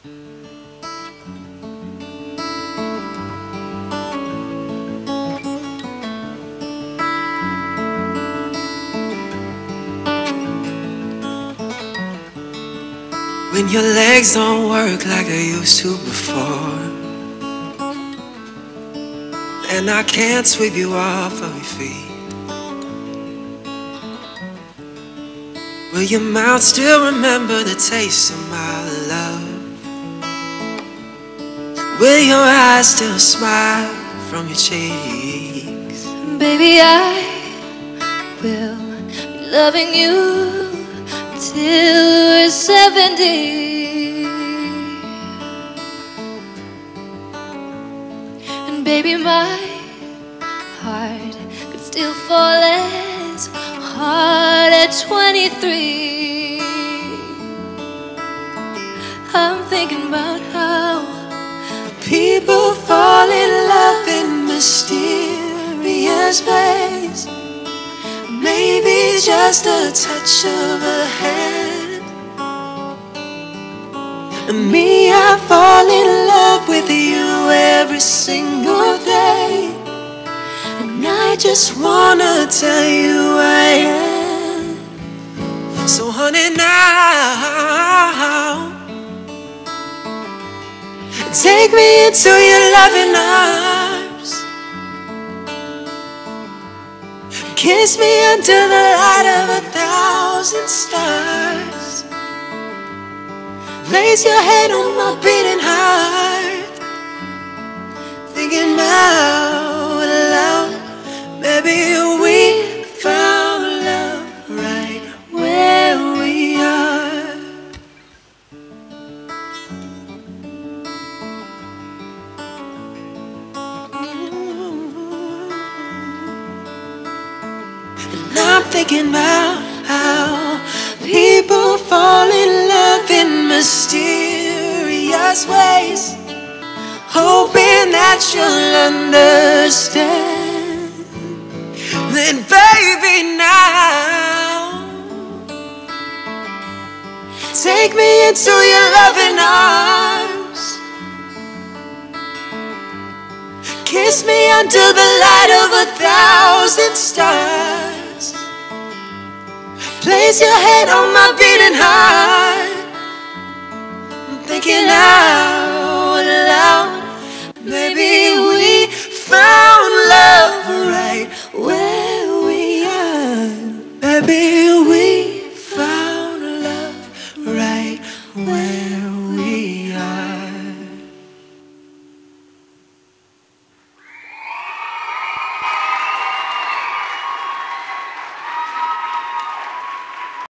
When your legs don't work like they used to before, and I can't sweep you off of your feet, will your mouth still remember the taste of my love? Will your eyes still smile from your cheeks? Baby, I will be loving you till we're 70. And baby, my heart could still fall as hard at 23. I'm thinking about how people fall in love in mysterious ways. Maybe just a touch of a hand. And me, I fall in love with you every single day. And I just wanna tell you I am. So honey, now take me into your loving arms. Kiss me under the light of 1,000 stars. Place your head on my beating heart. Thinking out loud, maybe we found love right where we are. And I'm thinking about how people fall in love in mysterious ways, hoping that you'll understand. Then baby, now take me into your loving arms. Kiss me under the light of 1,000 stars. Place your head on my beating